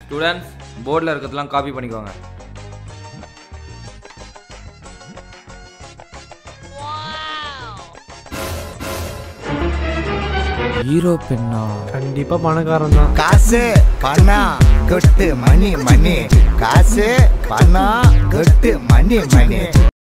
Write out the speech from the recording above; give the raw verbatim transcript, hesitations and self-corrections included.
Students போர்டில் இருக்கிறதெல்லாம் copy பண்ணிக்கோங்க. ஹீரோ பெண்ணா கண்டிப்பா பணக்காரன் தான். காசு பணம் கொட்டு மணி மணி, காசு பணம் கொட்டு மணி மணி.